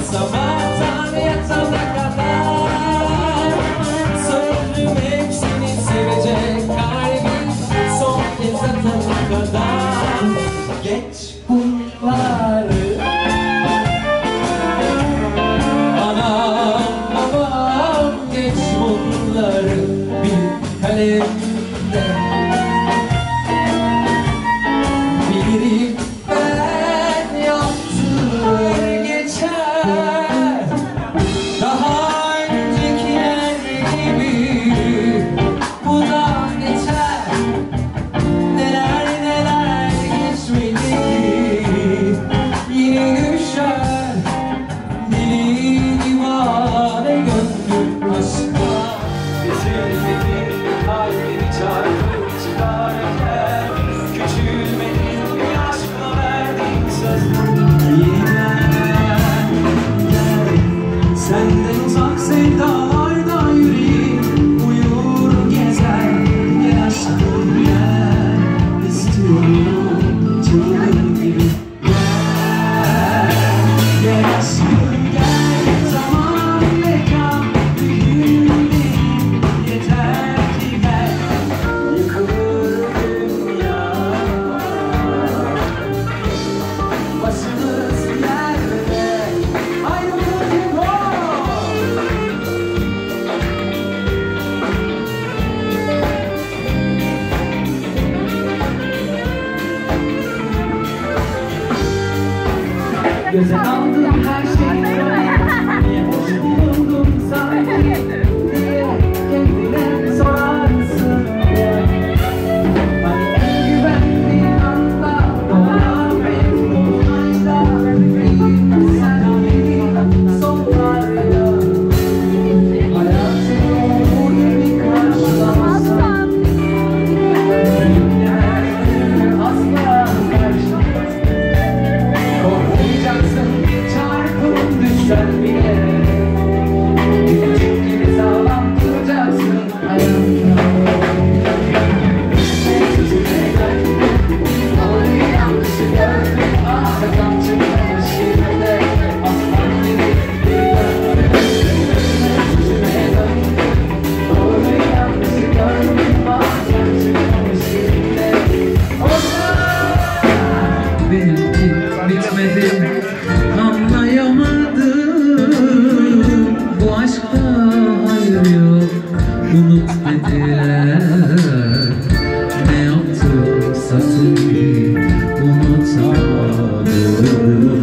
Sabahtan yatana kadar sözüm hepsini sevecek kalbim son kez atana kadar. Geç bunları anam babam, geç bunları bir kalemde bilirim. Ben yaptığım geçer daha öncekiler gibi, bu da geçer. Neler neler geçmedi, yine düşer deli divane gönlüm aşka. Üzülmedin kalbini çarpıp çıkarken, küçülmedin bir aşkla verdiğin sözler. Yeniden gel, senden uzak sevdalarda yüreğim uyur gezer. Gel aşkım gel, istiyorum çılgın gibi. Gel, gel aşkım gel, zaman mekan bir gün değil, yeter ki gel. Yıkılır dünya, başımız yerde, ayrılık yok. Göze aldım her şeyi, niye boş bulundum sanki diye kendine sorarsın ya. Hani en güvendiğin anda doğan benim dolunayda sen benim sonlarda hayatımı umur gibi karşılamazsan günlerdir asla karşılamazsın. Korkmayacaksın çarpıp düşsen bile, küçük gibi sağlam duracaksın hayatta. Sözüme dön, doğru yanlışı gördüm, arkadan çıkmamış yerine aslan gibi bir dön. Sözüme dön, doğru yanlışı gördüm, arkadan çıkmamış yerine benimki bitmedi, anlayamadım. Bu aşkta hayır yok, unut dediler. Ne yaptımsa seni unutamadım.